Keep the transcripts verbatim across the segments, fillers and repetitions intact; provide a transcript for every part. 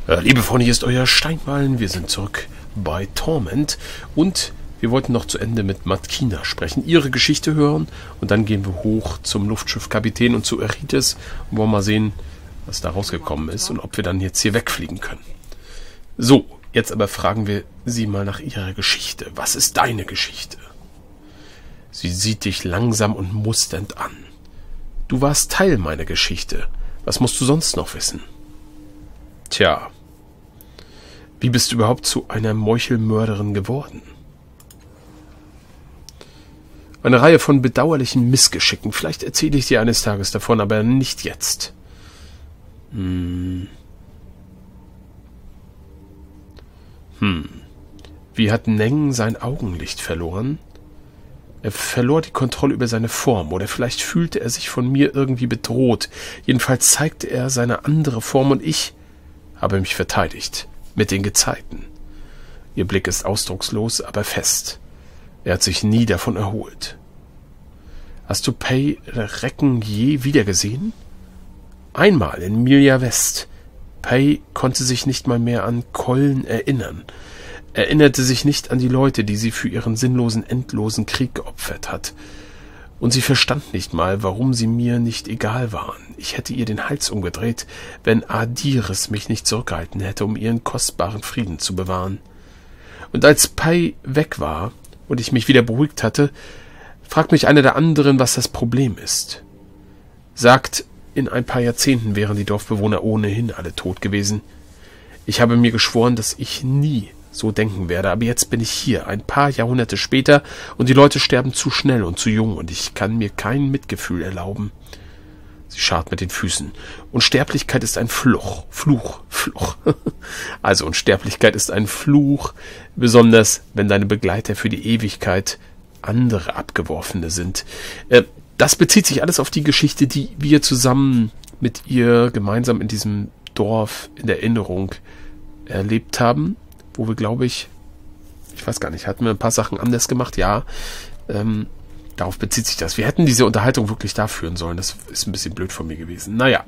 Äh, liebe Freunde, hier ist euer Steinballen. Wir sind zurück bei Torment und wir wollten noch zu Ende mit Matkina sprechen, ihre Geschichte hören und dann gehen wir hoch zum Luftschiffkapitän und zu Eritis und wollen mal sehen, was da rausgekommen ist und ob wir dann jetzt hier wegfliegen können. So, jetzt aber fragen wir sie mal nach ihrer Geschichte. Was ist deine Geschichte? Sie sieht dich langsam und musternd an. Du warst Teil meiner Geschichte. Was musst du sonst noch wissen? Tja, wie bist du überhaupt zu einer Meuchelmörderin geworden? Eine Reihe von bedauerlichen Missgeschicken. Vielleicht erzähle ich dir eines Tages davon, aber nicht jetzt. Hm. Hm. Wie hat Neng sein Augenlicht verloren? Er verlor die Kontrolle über seine Form, oder vielleicht fühlte er sich von mir irgendwie bedroht. Jedenfalls zeigte er seine andere Form und ich habe mich verteidigt. Mit den Gezeiten. Ihr Blick ist ausdruckslos, aber fest. Er hat sich nie davon erholt. Hast du Pei Recken je wiedergesehen? Einmal in Milia West. Pei konnte sich nicht mal mehr an Kollen erinnern. Erinnerte sich nicht an die Leute, die sie für ihren sinnlosen, endlosen Krieg geopfert hat. Und sie verstand nicht mal, warum sie mir nicht egal waren. Ich hätte ihr den Hals umgedreht, wenn Adiris mich nicht zurückgehalten hätte, um ihren kostbaren Frieden zu bewahren. Und als Pei weg war und ich mich wieder beruhigt hatte, fragt mich einer der anderen, was das Problem ist. Sagt, in ein paar Jahrzehnten wären die Dorfbewohner ohnehin alle tot gewesen. Ich habe mir geschworen, dass ich nie so denken werde, aber jetzt bin ich hier, ein paar Jahrhunderte später, und die Leute sterben zu schnell und zu jung, und ich kann mir kein Mitgefühl erlauben. Sie scharrt mit den Füßen. Unsterblichkeit ist ein Fluch, Fluch, Fluch. Also Unsterblichkeit ist ein Fluch, besonders wenn deine Begleiter für die Ewigkeit andere Abgeworfene sind. Äh, das bezieht sich alles auf die Geschichte, die wir zusammen mit ihr gemeinsam in diesem Dorf in der Erinnerung erlebt haben, wo wir, glaube ich, ich weiß gar nicht, hatten wir ein paar Sachen anders gemacht? Ja, ähm, darauf bezieht sich das. Wir hätten diese Unterhaltung wirklich da führen sollen. Das ist ein bisschen blöd von mir gewesen. Naja.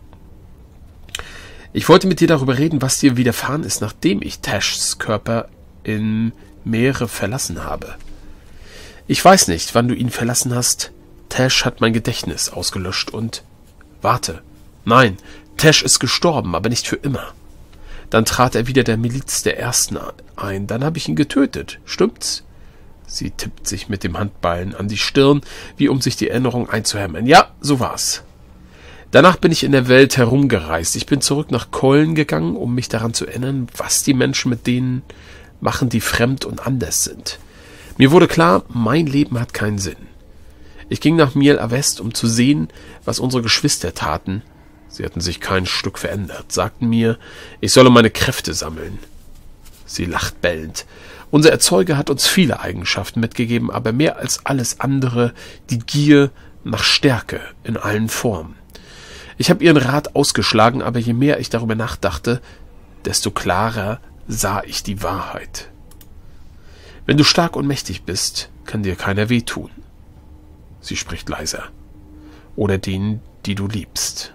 Ich wollte mit dir darüber reden, was dir widerfahren ist, nachdem ich Tashs Körper im Meere verlassen habe. Ich weiß nicht, wann du ihn verlassen hast. Tash hat mein Gedächtnis ausgelöscht und... Warte. Nein, Tash ist gestorben, aber nicht für immer. Dann trat er wieder der Miliz der Ersten ein. Dann habe ich ihn getötet. Stimmt's? Sie tippt sich mit dem Handballen an die Stirn, wie um sich die Erinnerung einzuhämmern. Ja, so war's. Danach bin ich in der Welt herumgereist. Ich bin zurück nach Kollen gegangen, um mich daran zu erinnern, was die Menschen mit denen machen, die fremd und anders sind. Mir wurde klar, mein Leben hat keinen Sinn. Ich ging nach Miel West, um zu sehen, was unsere Geschwister taten. Sie hatten sich kein Stück verändert, sagten mir, ich solle meine Kräfte sammeln. Sie lacht bellend. Unser Erzeuger hat uns viele Eigenschaften mitgegeben, aber mehr als alles andere die Gier nach Stärke in allen Formen. Ich habe ihren Rat ausgeschlagen, aber je mehr ich darüber nachdachte, desto klarer sah ich die Wahrheit. Wenn du stark und mächtig bist, kann dir keiner wehtun. Sie spricht leiser. Oder denen, die du liebst.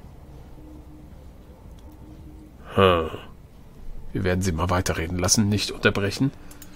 Hm. Wir werden sie mal weiterreden lassen, nicht unterbrechen.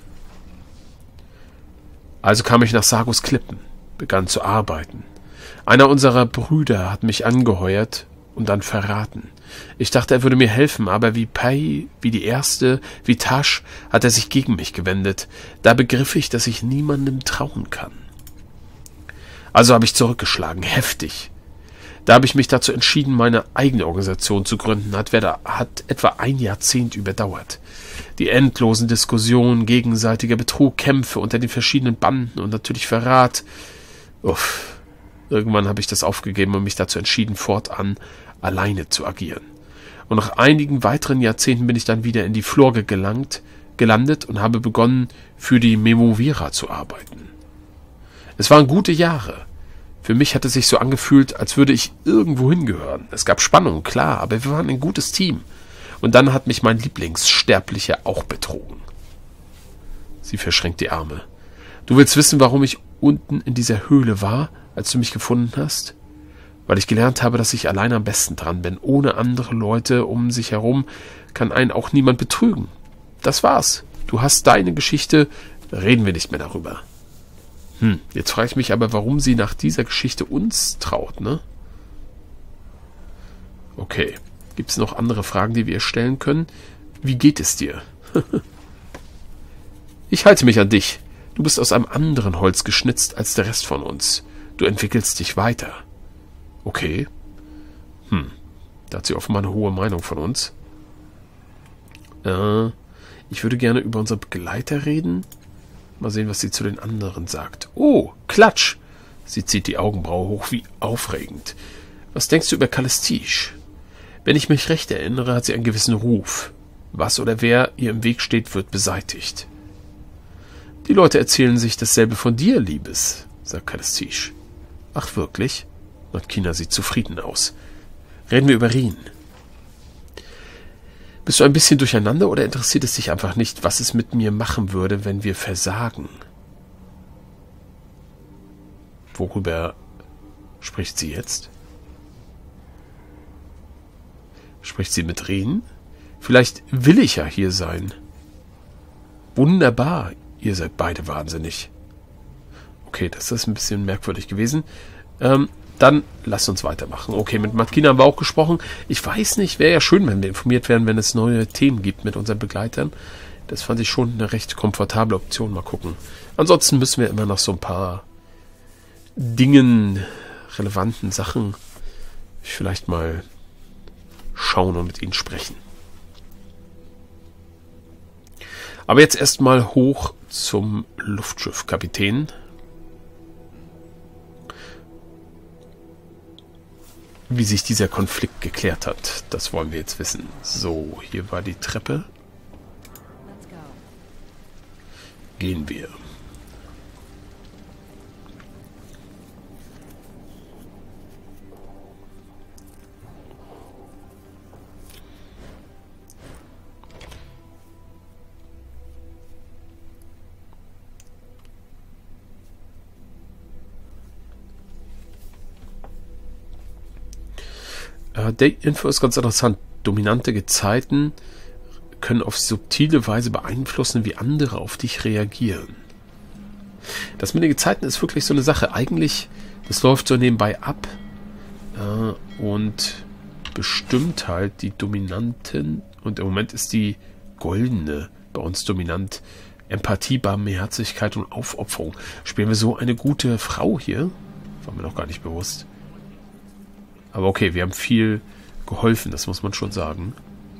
Also kam ich nach Sargos Klippen, begann zu arbeiten. Einer unserer Brüder hat mich angeheuert und dann verraten. Ich dachte, er würde mir helfen, aber wie Pei, wie die Erste, wie Tash, hat er sich gegen mich gewendet. Da begriff ich, dass ich niemandem trauen kann. Also habe ich zurückgeschlagen, heftig. Da habe ich mich dazu entschieden, meine eigene Organisation zu gründen, hat, hat etwa ein Jahrzehnt überdauert. Die endlosen Diskussionen, gegenseitiger Betrug, Kämpfe unter den verschiedenen Banden und natürlich Verrat. Uff. Irgendwann habe ich das aufgegeben und mich dazu entschieden, fortan alleine zu agieren. Und nach einigen weiteren Jahrzehnten bin ich dann wieder in die Florge gelangt, gelandet und habe begonnen, für die Memovira zu arbeiten. Es waren gute Jahre. Für mich hat es sich so angefühlt, als würde ich irgendwo hingehören. Es gab Spannung, klar, aber wir waren ein gutes Team. Und dann hat mich mein Lieblingssterblicher auch betrogen. Sie verschränkt die Arme. Du willst wissen, warum ich unten in dieser Höhle war, als du mich gefunden hast? weil ich gelernt habe, dass ich alleine am besten dran bin. Ohne andere Leute um sich herum kann einen auch niemand betrügen. Das war's. Du hast deine Geschichte, reden wir nicht mehr darüber. Hm, jetzt frage ich mich aber, warum sie nach dieser Geschichte uns traut, ne? Okay. Gibt es noch andere Fragen, die wir ihr stellen können? Wie geht es dir? Ich halte mich an dich. Du bist aus einem anderen Holz geschnitzt als der Rest von uns. Du entwickelst dich weiter. Okay. Hm. Da hat sie offenbar eine hohe Meinung von uns. Äh, ich würde gerne über unsere Begleiter reden. Mal sehen, was sie zu den anderen sagt. Oh, Klatsch! Sie zieht die Augenbraue hoch, wie aufregend. Was denkst du über Kalestisch? Wenn ich mich recht erinnere, hat sie einen gewissen Ruf. Was oder wer ihr im Weg steht, wird beseitigt. Die Leute erzählen sich dasselbe von dir, Liebes, sagt Kalestisch. Ach, wirklich? Matkina sieht zufrieden aus. Reden wir über Rien. Bist du ein bisschen durcheinander oder interessiert es dich einfach nicht, was es mit mir machen würde, wenn wir versagen? Worüber spricht sie jetzt? Spricht sie mit Rien? Vielleicht will ich ja hier sein. Wunderbar, ihr seid beide wahnsinnig. Okay, das ist ein bisschen merkwürdig gewesen. Ähm, dann lasst uns weitermachen. Okay, mit Matkina haben wir auch gesprochen. Ich weiß nicht, wäre ja schön, wenn wir informiert werden, wenn es neue Themen gibt mit unseren Begleitern. Das fand ich schon eine recht komfortable Option. Mal gucken. Ansonsten müssen wir immer noch so ein paar Dingen, relevanten Sachen vielleicht mal schauen und mit ihnen sprechen. Aber jetzt erstmal hoch zum Luftschiffkapitän. Wie sich dieser Konflikt geklärt hat, das wollen wir jetzt wissen. So, hier war die Treppe. Gehen wir. Die Info ist ganz interessant. Dominante Gezeiten können auf subtile Weise beeinflussen, wie andere auf dich reagieren. Das mit den Gezeiten ist wirklich so eine Sache. Eigentlich, das läuft so nebenbei ab äh, und bestimmt halt die Dominanten. Und im Moment ist die goldene bei uns dominant. Empathie, Barmherzigkeit und Aufopferung. Spielen wir so eine gute Frau hier? War mir noch gar nicht bewusst. Aber okay, wir haben viel geholfen, das muss man schon sagen.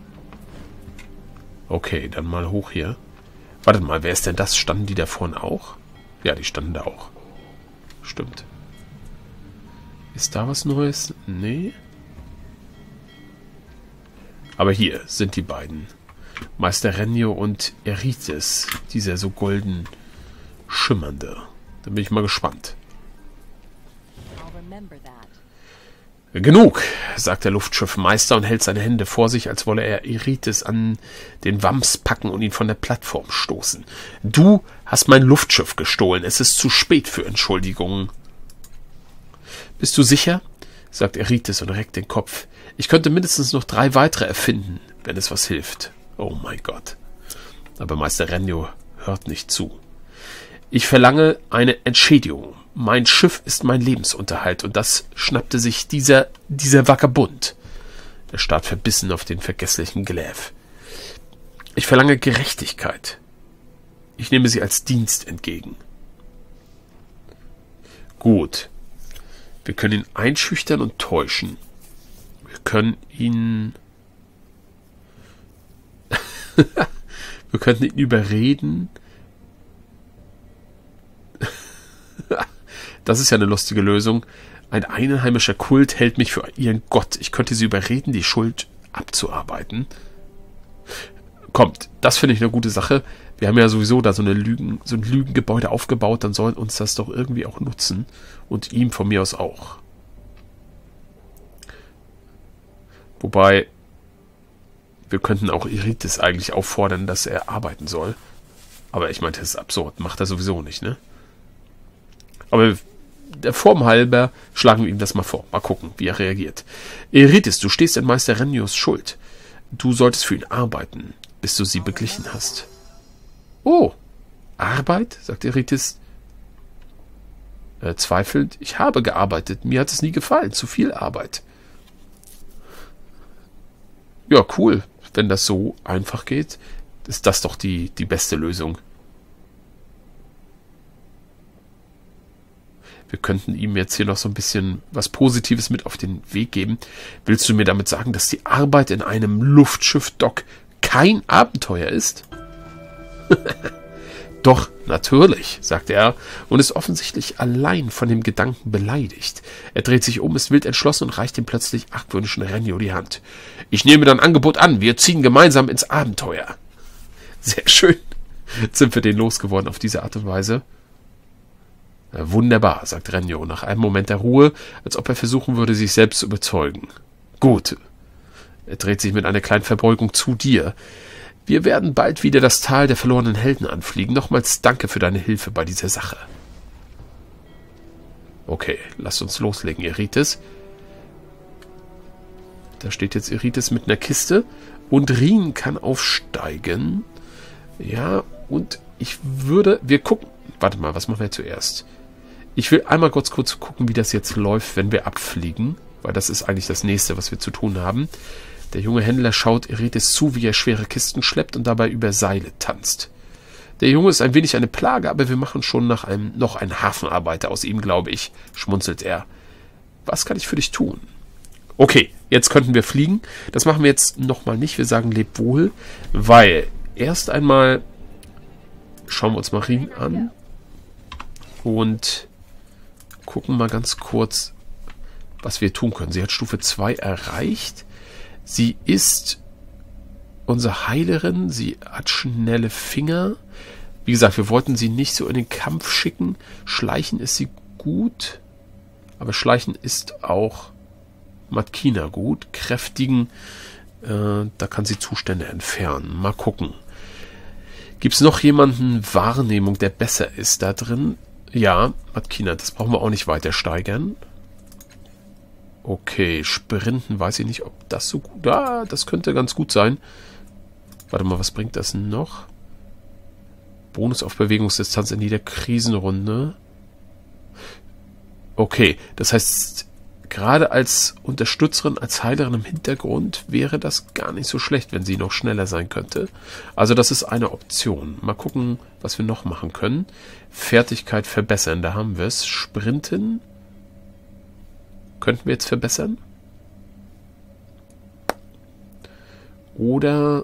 Okay, dann mal hoch hier. Wartet mal, wer ist denn das? Standen die da vorne auch? Ja, die standen da auch. Stimmt. Ist da was Neues? Nee. Aber hier sind die beiden. Meister Renio und Eritis. Dieser so golden schimmernde. Da bin ich mal gespannt. Genug, sagt der Luftschiffmeister und hält seine Hände vor sich, als wolle er Eritis an den Wams packen und ihn von der Plattform stoßen. Du hast mein Luftschiff gestohlen. Es ist zu spät für Entschuldigungen. Bist du sicher? Sagt Eritis und reckt den Kopf. Ich könnte mindestens noch drei weitere erfinden, wenn es was hilft. Oh mein Gott. Aber Meister Renio hört nicht zu. Ich verlange eine Entschädigung. Mein Schiff ist mein Lebensunterhalt und das schnappte sich dieser, dieser Vagabund. Er starrt verbissen auf den vergesslichen Gläf. Ich verlange Gerechtigkeit. Ich nehme sie als Dienst entgegen. Gut. Wir können ihn einschüchtern und täuschen. Wir können ihn... Wir könnten ihn überreden... Das ist ja eine lustige Lösung. Ein einheimischer Kult hält mich für ihren Gott. Ich könnte sie überreden, die Schuld abzuarbeiten. Kommt, das finde ich eine gute Sache. Wir haben ja sowieso da so, eine Lügen, so ein Lügengebäude aufgebaut, dann soll uns das doch irgendwie auch nutzen. Und ihm von mir aus auch. Wobei, wir könnten auch Eritis eigentlich auffordern, dass er arbeiten soll. Aber ich meine, das ist absurd. Macht er sowieso nicht, ne? Aber der Form halber schlagen wir ihm das mal vor. Mal gucken, wie er reagiert. Eritis, du stehst in Meister Rennios Schuld. Du solltest für ihn arbeiten, bis du sie beglichen hast. Oh, Arbeit? Sagt Eritis. Äh, zweifelnd. Ich habe gearbeitet. Mir hat es nie gefallen. Zu viel Arbeit. Ja, cool. Wenn das so einfach geht, ist das doch die, die beste Lösung. Wir könnten ihm jetzt hier noch so ein bisschen was Positives mit auf den Weg geben. Willst du mir damit sagen, dass die Arbeit in einem Luftschiff-Dock kein Abenteuer ist? Doch, natürlich, sagt er und ist offensichtlich allein von dem Gedanken beleidigt. Er dreht sich um, ist wild entschlossen und reicht dem plötzlich argwöhnischen Renio die Hand. Ich nehme dein Angebot an, wir ziehen gemeinsam ins Abenteuer. Sehr schön. Jetzt sind wir den losgeworden auf diese Art und Weise. Wunderbar, sagt Renio nach einem Moment der Ruhe, als ob er versuchen würde, sich selbst zu überzeugen. Gut. Er dreht sich mit einer kleinen Verbeugung zu dir. Wir werden bald wieder das Tal der verlorenen Helden anfliegen. Nochmals danke für deine Hilfe bei dieser Sache. Okay, lasst uns loslegen, Eritis. Da steht jetzt Eritis mit einer Kiste und Rien kann aufsteigen. Ja, und ich würde... Wir gucken... Warte mal, was machen wir zuerst? Ich will einmal kurz, kurz gucken, wie das jetzt läuft, wenn wir abfliegen. Weil das ist eigentlich das Nächste, was wir zu tun haben. Der junge Händler schaut Eritis zu, wie er schwere Kisten schleppt und dabei über Seile tanzt. Der Junge ist ein wenig eine Plage, aber wir machen schon nach einem noch einen Hafenarbeiter aus ihm, glaube ich, schmunzelt er. Was kann ich für dich tun? Okay, jetzt könnten wir fliegen. Das machen wir jetzt nochmal nicht. Wir sagen leb wohl, weil erst einmal schauen wir uns mal Rien an und gucken mal ganz kurz, was wir tun können. Sie hat Stufe zwei erreicht. Sie ist unsere Heilerin. Sie hat schnelle Finger. Wie gesagt, wir wollten sie nicht so in den Kampf schicken. Schleichen ist sie gut. Aber Schleichen ist auch Matkina gut. Kräftigen, äh, da kann sie Zustände entfernen. Mal gucken. Gibt es noch jemanden Wahrnehmung, der besser ist da drin? Ja, Matkina, das brauchen wir auch nicht weiter steigern. Okay, Sprinten, weiß ich nicht, ob das so gut... Ah, das könnte ganz gut sein. Warte mal, was bringt das noch? Bonus auf Bewegungsdistanz in jeder Krisenrunde. Okay, das heißt, gerade als Unterstützerin, als Heilerin im Hintergrund wäre das gar nicht so schlecht, wenn sie noch schneller sein könnte. Also das ist eine Option. Mal gucken, was wir noch machen können. Fertigkeit verbessern, da haben wir es. Sprinten könnten wir jetzt verbessern. Oder...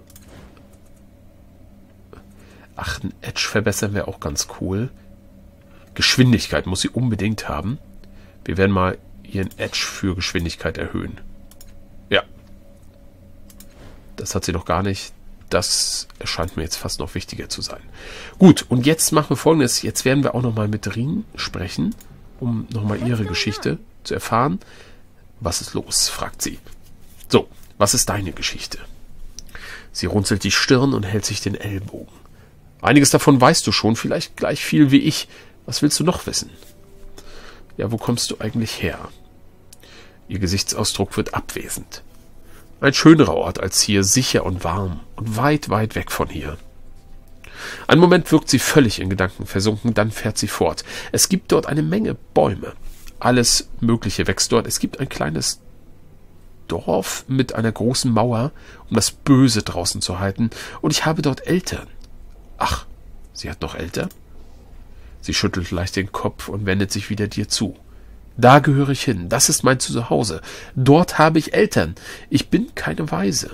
Ach, ein Edge verbessern wäre auch ganz cool. Geschwindigkeit muss sie unbedingt haben. Wir werden mal ihren Edge für Geschwindigkeit erhöhen. Ja. Das hat sie noch gar nicht. Das erscheint mir jetzt fast noch wichtiger zu sein. Gut, und jetzt machen wir Folgendes. Jetzt werden wir auch nochmal mit Rien sprechen, um nochmal ihre Geschichte zu erfahren. Was ist los? Fragt sie. So, was ist deine Geschichte? Sie runzelt die Stirn und hält sich den Ellbogen. Einiges davon weißt du schon, vielleicht gleich viel wie ich. Was willst du noch wissen? Ja, wo kommst du eigentlich her? Ihr Gesichtsausdruck wird abwesend. Ein schönerer Ort als hier, sicher und warm und weit, weit weg von hier. Einen Moment wirkt sie völlig in Gedanken versunken, dann fährt sie fort. Es gibt dort eine Menge Bäume. Alles Mögliche wächst dort. Es gibt ein kleines Dorf mit einer großen Mauer, um das Böse draußen zu halten. Und ich habe dort Eltern. Ach, sie hat noch Eltern? Sie schüttelt leicht den Kopf und wendet sich wieder dir zu. Da gehöre ich hin. Das ist mein Zuhause. Dort habe ich Eltern. Ich bin keine Waise.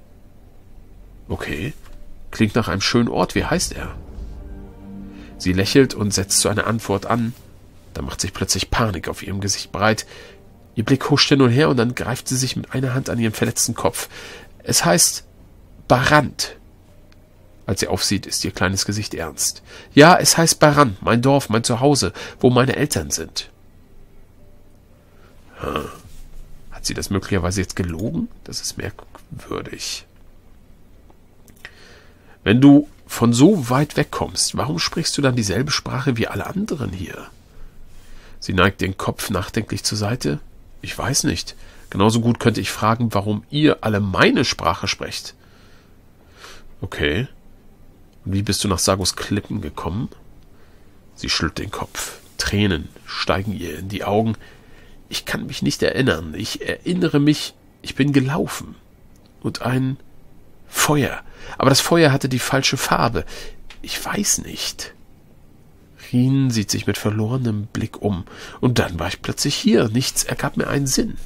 Okay. Klingt nach einem schönen Ort. Wie heißt er? Sie lächelt und setzt zu einer Antwort an. Da macht sich plötzlich Panik auf ihrem Gesicht breit. Ihr Blick huscht hin und her und dann greift sie sich mit einer Hand an ihren verletzten Kopf. Es heißt Barant. Als sie aufsieht, ist ihr kleines Gesicht ernst. Ja, es heißt Barant, mein Dorf, mein Zuhause, wo meine Eltern sind. Hm. Hat sie das möglicherweise jetzt gelogen? Das ist merkwürdig. Wenn du von so weit weg kommst, warum sprichst du dann dieselbe Sprache wie alle anderen hier? Sie neigt den Kopf nachdenklich zur Seite. Ich weiß nicht. Genauso gut könnte ich fragen, warum ihr alle meine Sprache sprecht. Okay. Und wie bist du nach Sagos Klippen gekommen? Sie schüttelt den Kopf. Tränen steigen ihr in die Augen. Ich kann mich nicht erinnern. Ich erinnere mich, ich bin gelaufen. Und ein Feuer. Aber das Feuer hatte die falsche Farbe. Ich weiß nicht. Rien sieht sich mit verlorenem Blick um. Und dann war ich plötzlich hier. Nichts ergab mir einen Sinn.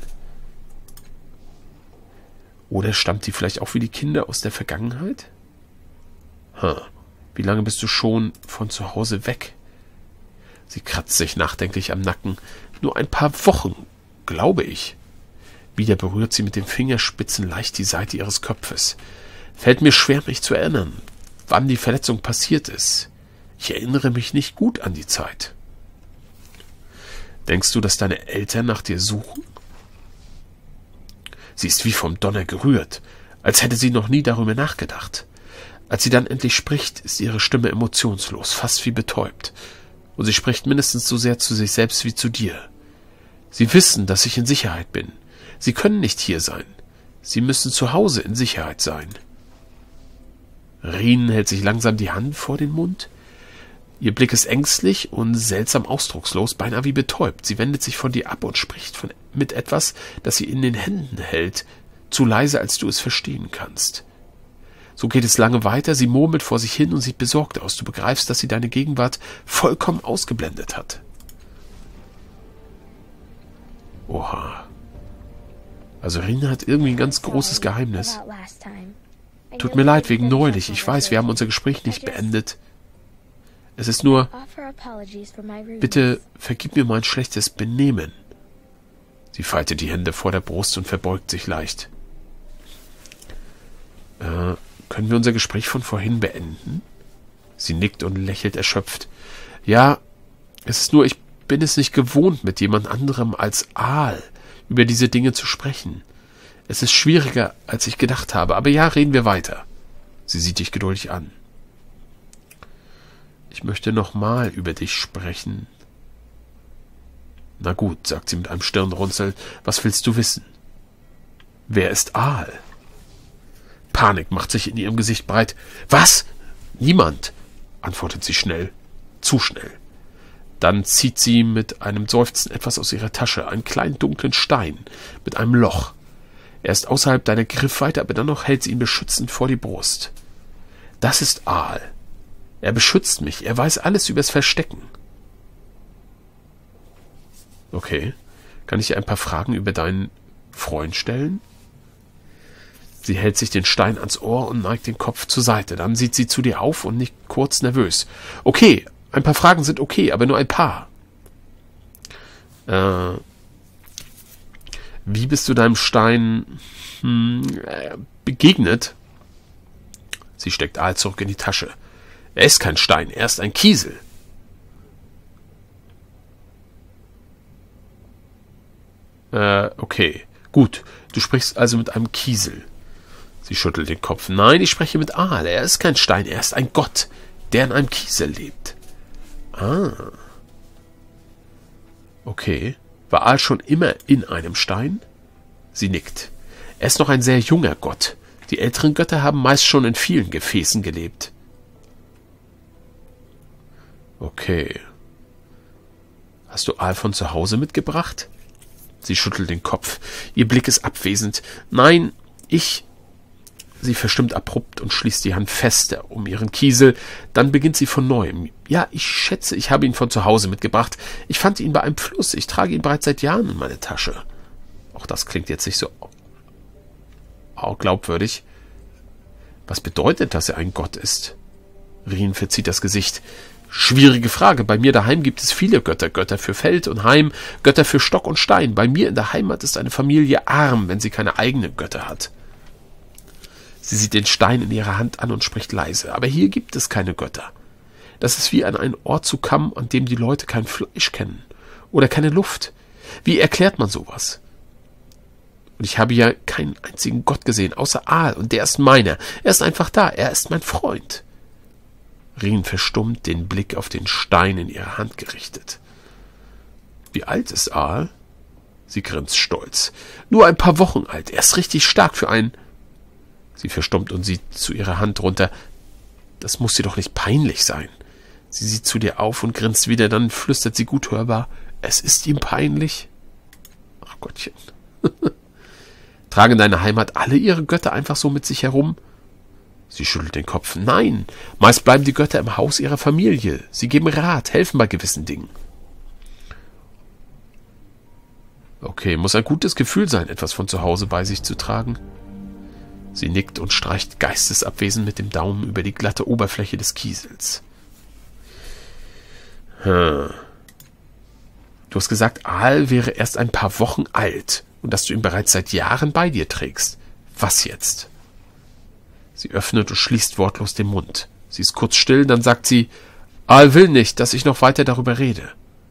Oder stammt die vielleicht auch wie die Kinder aus der Vergangenheit? Hm. Wie lange bist du schon von zu Hause weg? Sie kratzt sich nachdenklich am Nacken. Nur ein paar Wochen, glaube ich. Wieder berührt sie mit den Fingerspitzen leicht die Seite ihres Kopfes. Fällt mir schwer, mich zu erinnern, wann die Verletzung passiert ist. Ich erinnere mich nicht gut an die Zeit. Denkst du, dass deine Eltern nach dir suchen? Sie ist wie vom Donner gerührt, als hätte sie noch nie darüber nachgedacht. Als sie dann endlich spricht, ist ihre Stimme emotionslos, fast wie betäubt. Und sie spricht mindestens so sehr zu sich selbst wie zu dir. Sie wissen, dass ich in Sicherheit bin. Sie können nicht hier sein. Sie müssen zu Hause in Sicherheit sein. Rien hält sich langsam die Hand vor den Mund. Ihr Blick ist ängstlich und seltsam ausdruckslos, beinahe wie betäubt. Sie wendet sich von dir ab und spricht von, mit etwas, das sie in den Händen hält, zu leise, als du es verstehen kannst. So geht es lange weiter, sie murmelt vor sich hin und sieht besorgt aus. Du begreifst, dass sie deine Gegenwart vollkommen ausgeblendet hat. Oha. Also Rien hat irgendwie ein ganz großes Geheimnis. Tut mir leid wegen neulich. Ich weiß, wir haben unser Gespräch nicht beendet. Es ist nur... Bitte vergib mir mein schlechtes Benehmen. Sie faltet die Hände vor der Brust und verbeugt sich leicht. Äh, können wir unser Gespräch von vorhin beenden? Sie nickt und lächelt erschöpft. Ja, es ist nur, ich bin es nicht gewohnt, mit jemand anderem als Aal über diese Dinge zu sprechen. Es ist schwieriger, als ich gedacht habe. Aber ja, reden wir weiter. Sie sieht dich geduldig an. Ich möchte nochmal über dich sprechen. Na gut, sagt sie mit einem Stirnrunzeln. Was willst du wissen? Wer ist Aal? Panik macht sich in ihrem Gesicht breit. Was? Niemand, antwortet sie schnell. Zu schnell. Dann zieht sie mit einem Seufzen etwas aus ihrer Tasche, einen kleinen dunklen Stein mit einem Loch. Er ist außerhalb deiner Griffweite, aber dennoch hält sie ihn beschützend vor die Brust. Das ist Aal. Er beschützt mich, er weiß alles übers Verstecken. Okay, kann ich dir ein paar Fragen über deinen Freund stellen? Sie hält sich den Stein ans Ohr und neigt den Kopf zur Seite. Dann sieht sie zu dir auf und nickt kurz nervös. Okay, ein paar Fragen sind okay, aber nur ein paar. Äh, wie bist du deinem Stein hm, äh, begegnet? Sie steckt Aal zurück in die Tasche. Er ist kein Stein, er ist ein Kiesel. Äh, okay. Gut, du sprichst also mit einem Kiesel. Sie schüttelt den Kopf. Nein, ich spreche mit Aal. Er ist kein Stein, er ist ein Gott, der in einem Kiesel lebt. Ah. Okay. War Aal schon immer in einem Stein? Sie nickt. Er ist noch ein sehr junger Gott. Die älteren Götter haben meist schon in vielen Gefäßen gelebt. Okay. Hast du Aal von zu Hause mitgebracht? Sie schüttelt den Kopf. Ihr Blick ist abwesend. Nein, ich... Sie verstimmt abrupt und schließt die Hand fester um ihren Kiesel. Dann beginnt sie von neuem. Ja, ich schätze, ich habe ihn von zu Hause mitgebracht. Ich fand ihn bei einem Fluss. Ich trage ihn bereits seit Jahren in meiner Tasche. Auch das klingt jetzt nicht so auch glaubwürdig. Was bedeutet, dass er ein Gott ist? Rien verzieht das Gesicht. Schwierige Frage. Bei mir daheim gibt es viele Götter. Götter für Feld und Heim, Götter für Stock und Stein. Bei mir in der Heimat ist eine Familie arm, wenn sie keine eigenen Götter hat. Sie sieht den Stein in ihrer Hand an und spricht leise. Aber hier gibt es keine Götter. Das ist wie an einen Ort zu kommen, an dem die Leute kein Fleisch kennen. Oder keine Luft. Wie erklärt man sowas? Und ich habe ja keinen einzigen Gott gesehen, außer Aal. Und der ist meiner. Er ist einfach da. Er ist mein Freund. Rien verstummt, den Blick auf den Stein in ihrer Hand gerichtet. Wie alt ist Aal? Sie grinst stolz. Nur ein paar Wochen alt. Er ist richtig stark für einen... Sie verstummt und sieht zu ihrer Hand runter. Das muss dir doch nicht peinlich sein. Sie sieht zu dir auf und grinst wieder, dann flüstert sie gut hörbar. Es ist ihm peinlich. Ach Gottchen. Tragen in deiner Heimat alle ihre Götter einfach so mit sich herum? Sie schüttelt den Kopf. Nein, meist bleiben die Götter im Haus ihrer Familie. Sie geben Rat, helfen bei gewissen Dingen. Okay, muss ein gutes Gefühl sein, etwas von zu Hause bei sich zu tragen. Sie nickt und streicht geistesabwesend mit dem Daumen über die glatte Oberfläche des Kiesels. Hm. Du hast gesagt, Aal wäre erst ein paar Wochen alt und dass du ihn bereits seit Jahren bei dir trägst. Was jetzt? Sie öffnet und schließt wortlos den Mund. Sie ist kurz still, dann sagt sie, Aal will nicht, dass ich noch weiter darüber rede.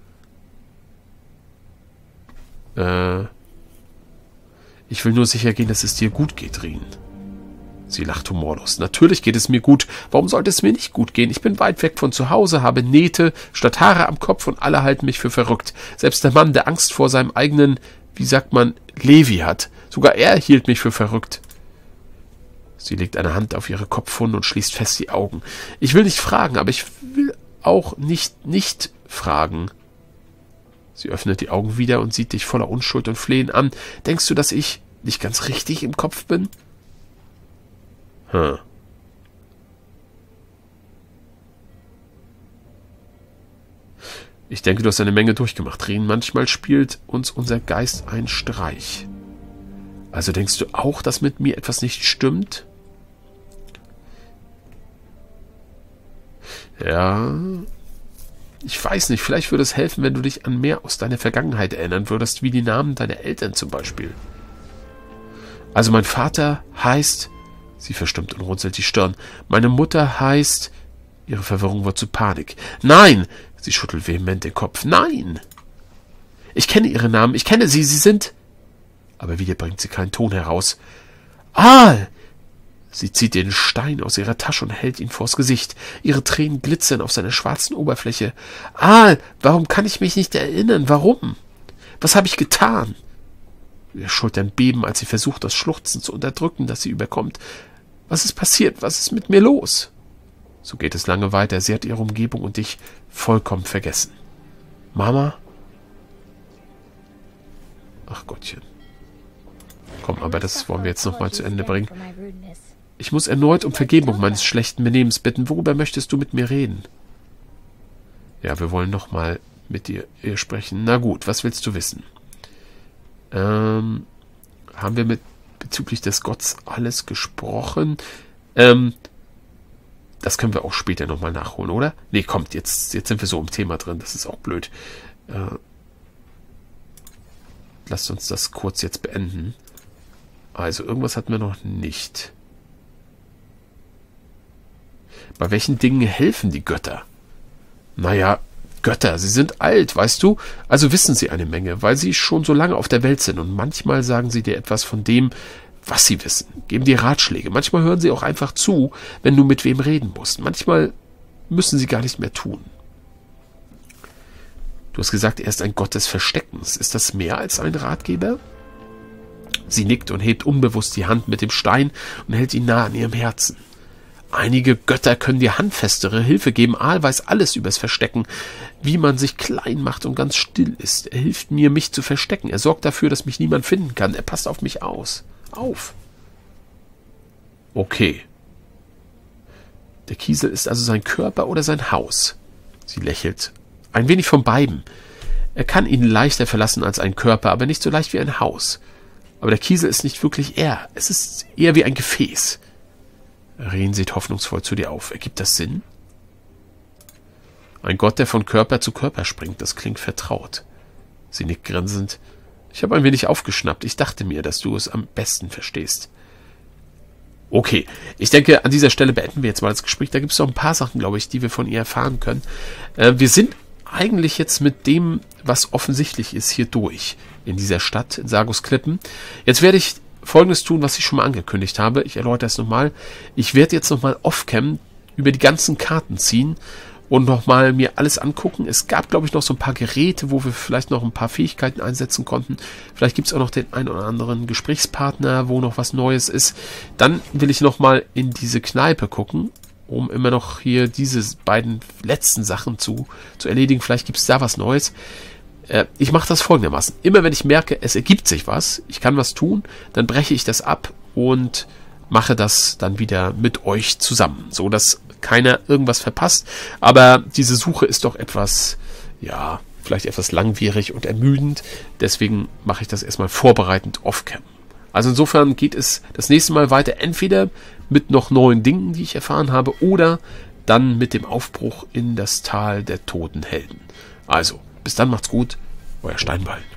Äh, ich will nur sicher gehen, dass es dir gut geht, Rien. Sie lacht humorlos. Natürlich geht es mir gut. Warum sollte es mir nicht gut gehen? Ich bin weit weg von zu Hause, habe Nähte statt Haare am Kopf und alle halten mich für verrückt. Selbst der Mann, der Angst vor seinem eigenen, wie sagt man, Levi hat. Sogar er hielt mich für verrückt. Sie legt eine Hand auf ihre Kopfwunde und schließt fest die Augen. Ich will nicht fragen, aber ich will auch nicht nicht fragen. Sie öffnet die Augen wieder und sieht dich voller Unschuld und Flehen an. Denkst du, dass ich nicht ganz richtig im Kopf bin? Hm. Ich denke, du hast eine Menge durchgemacht, Rien. Manchmal spielt uns unser Geist einen Streich. Also denkst du auch, dass mit mir etwas nicht stimmt? Ja, ich weiß nicht, vielleicht würde es helfen, wenn du dich an mehr aus deiner Vergangenheit erinnern würdest, wie die Namen deiner Eltern zum Beispiel. Also mein Vater heißt... Sie verstimmt und runzelt die Stirn. Meine Mutter heißt... Ihre Verwirrung wird zu Panik. Nein! Sie schüttelt vehement den Kopf. Nein! Ich kenne ihre Namen. Ich kenne sie. Sie sind... Aber wieder bringt sie keinen Ton heraus. Aal! Sie zieht den Stein aus ihrer Tasche und hält ihn vors Gesicht. Ihre Tränen glitzern auf seiner schwarzen Oberfläche. Aal! Warum kann ich mich nicht erinnern? Warum? Was habe ich getan? Ihre Schultern beben, als sie versucht, das Schluchzen zu unterdrücken, das sie überkommt. Was ist passiert? Was ist mit mir los? So geht es lange weiter. Sie hat ihre Umgebung und dich vollkommen vergessen. Mama? Ach Gottchen. Komm, aber das wollen wir jetzt nochmal zu Ende bringen. Ich muss erneut um Vergebung meines schlechten Benehmens bitten. Worüber möchtest du mit mir reden? Ja, wir wollen nochmal mit dir sprechen. Na gut, was willst du wissen? Ähm, haben wir mit bezüglich des Gotts alles gesprochen? Ähm, das können wir auch später nochmal nachholen, oder? Nee, kommt, jetzt, jetzt sind wir so im Thema drin, das ist auch blöd. Äh, lasst uns das kurz jetzt beenden. Also, irgendwas hatten wir noch nicht. Bei welchen Dingen helfen die Götter? Naja, Götter, sie sind alt, weißt du? Also wissen sie eine Menge, weil sie schon so lange auf der Welt sind. Und manchmal sagen sie dir etwas von dem, was sie wissen. Geben dir Ratschläge. Manchmal hören sie auch einfach zu, wenn du mit wem reden musst. Manchmal müssen sie gar nicht mehr tun. Du hast gesagt, er ist ein Gott des Versteckens. Ist das mehr als ein Ratgeber? Sie nickt und hebt unbewusst die Hand mit dem Stein und hält ihn nah an ihrem Herzen. Einige Götter können dir handfestere Hilfe geben. Aal weiß alles übers Verstecken, wie man sich klein macht und ganz still ist. Er hilft mir, mich zu verstecken. Er sorgt dafür, dass mich niemand finden kann. Er passt auf mich aus. Auf. Okay. Der Kiesel ist also sein Körper oder sein Haus? Sie lächelt. Ein wenig von beiden. Er kann ihn leichter verlassen als ein Körper, aber nicht so leicht wie ein Haus. Aber der Kiesel ist nicht wirklich er. Es ist eher wie ein Gefäß. Rien sieht hoffnungsvoll zu dir auf. Ergibt das Sinn? Ein Gott, der von Körper zu Körper springt, das klingt vertraut. Sie nickt grinsend. Ich habe ein wenig aufgeschnappt. Ich dachte mir, dass du es am besten verstehst. Okay, ich denke, an dieser Stelle beenden wir jetzt mal das Gespräch. Da gibt es noch ein paar Sachen, glaube ich, die wir von ihr erfahren können. Äh, wir sind eigentlich jetzt mit dem, was offensichtlich ist, hier durch. In dieser Stadt, in Sargusklippen. Jetzt werde ich Folgendes tun, was ich schon mal angekündigt habe. Ich erläutere es nochmal. Ich werde jetzt nochmal off-cam über die ganzen Karten ziehen und nochmal mir alles angucken. Es gab, glaube ich, noch so ein paar Geräte, wo wir vielleicht noch ein paar Fähigkeiten einsetzen konnten. Vielleicht gibt es auch noch den einen oder anderen Gesprächspartner, wo noch was Neues ist. Dann will ich nochmal in diese Kneipe gucken, um immer noch hier diese beiden letzten Sachen zu, zu erledigen. Vielleicht gibt es da was Neues. Äh, ich mache das folgendermaßen. Immer wenn ich merke, es ergibt sich was, ich kann was tun, dann breche ich das ab und mache das dann wieder mit euch zusammen, so dass keiner irgendwas verpasst. Aber diese Suche ist doch etwas, ja, vielleicht etwas langwierig und ermüdend. Deswegen mache ich das erstmal vorbereitend off-cam. Also insofern geht es das nächste Mal weiter, entweder mit noch neuen Dingen, die ich erfahren habe, oder dann mit dem Aufbruch in das Tal der toten Helden. Also, bis dann, macht's gut, euer Steinball.